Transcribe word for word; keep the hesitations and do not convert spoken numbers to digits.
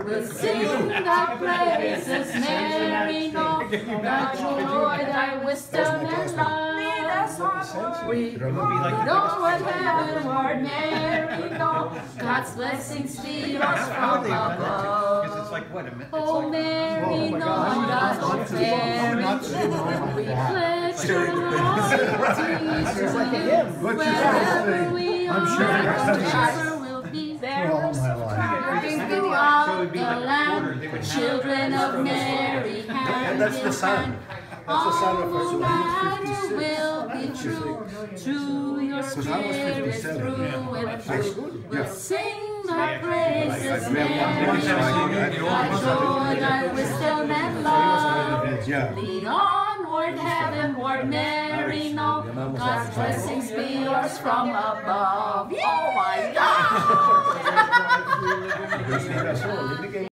We'll sing thy praises, Maryknoll, thy joy, thy wisdom and love. We don't want heaven or Maryknoll, God's blessings be us from above. It's like what a minute. Oh, Maryknoll, God, Maryknoll, we pledge your loyalty to you. Wherever we are, wherever we'll be there. Throughout the land, children of Mary, hand That's the in sun. hand. That's the son of All her. matter will be true, to your spirit through and through. We'll sing thy praises, Mary, thy joy, thy wisdom and love. Lead onward, heavenward, Maryknoll, God's blessings be yours from above. Oh my God!